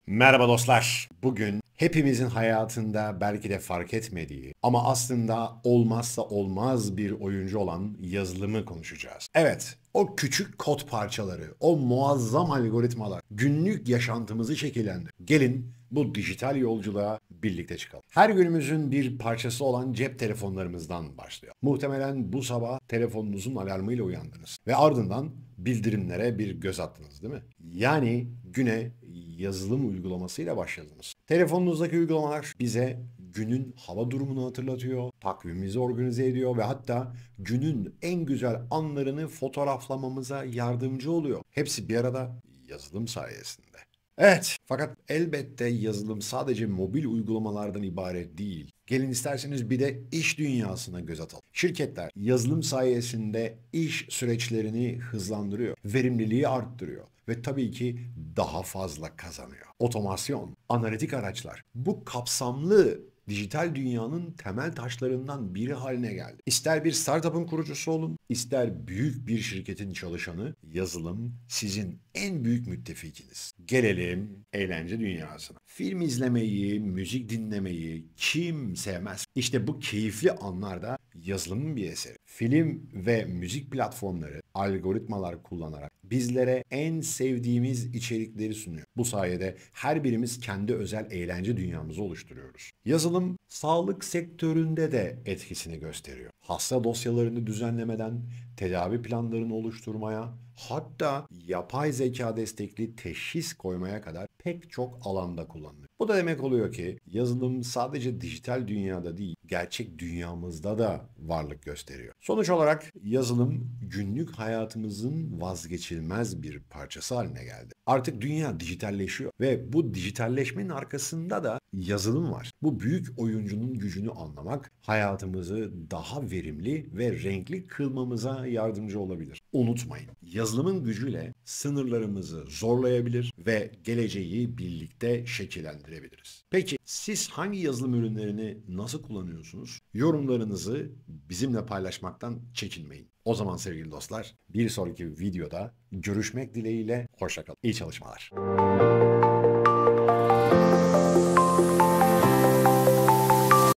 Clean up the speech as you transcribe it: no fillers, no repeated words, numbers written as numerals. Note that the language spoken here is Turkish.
Merhaba dostlar. Bugün hepimizin hayatında belki de fark etmediği ama aslında olmazsa olmaz bir oyuncu olan yazılımı konuşacağız. Evet, o küçük kod parçaları, o muazzam algoritmalar günlük yaşantımızı şekillendiriyor. Gelin bu dijital yolculuğa birlikte çıkalım. Her günümüzün bir parçası olan cep telefonlarımızdan başlıyor. Muhtemelen bu sabah telefonunuzun alarmıyla uyandınız ve ardından bildirimlere bir göz attınız, değil mi? Yani güne yazılım uygulamasıyla başladınız. Telefonunuzdaki uygulamalar bize günün hava durumunu hatırlatıyor, takvimimizi organize ediyor ve hatta günün en güzel anlarını fotoğraflamamıza yardımcı oluyor. Hepsi bir arada yazılım sayesinde. Evet, fakat elbette yazılım sadece mobil uygulamalardan ibaret değil. Gelin isterseniz bir de iş dünyasına göz atalım. Şirketler yazılım sayesinde iş süreçlerini hızlandırıyor, verimliliği arttırıyor ve tabii ki daha fazla kazanıyor. Otomasyon, analitik araçlar bu kapsamlı dijital dünyanın temel taşlarından biri haline geldi. İster bir startup'ın kurucusu olun, ister büyük bir şirketin çalışanı, yazılım sizin en büyük müttefikiniz. Gelelim eğlence dünyasına. Film izlemeyi, müzik dinlemeyi kim sevmez? İşte bu keyifli anlarda yazılımın bir eseri. Film ve müzik platformları algoritmalar kullanarak bizlere en sevdiğimiz içerikleri sunuyor. Bu sayede her birimiz kendi özel eğlence dünyamızı oluşturuyoruz. Yazılım sağlık sektöründe de etkisini gösteriyor. Hasta dosyalarını düzenlemeden tedavi planlarını oluşturmaya, hatta yapay zeka destekli teşhis koymaya kadar pek çok alanda kullanılıyor. Bu da demek oluyor ki yazılım sadece dijital dünyada değil, gerçek dünyamızda da varlık gösteriyor. Sonuç olarak yazılım günlük hayatımızın vazgeçilmez bir parçası haline geldi. Artık dünya dijitalleşiyor ve bu dijitalleşmenin arkasında da yazılım var. Bu büyük oyuncunun gücünü anlamak hayatımızı daha verimli ve renkli kılmamıza yardımcı olabilir. Unutmayın, yazılımın gücüyle sınırlarımızı zorlayabilir ve geleceği birlikte şekillendirebiliriz. Peki siz hangi yazılım ürünlerini nasıl kullanıyorsunuz? Yorumlarınızı bizimle paylaşmaktan çekinmeyin. O zaman sevgili dostlar, bir sonraki videoda görüşmek dileğiyle hoşça kalın. İyi çalışmalar.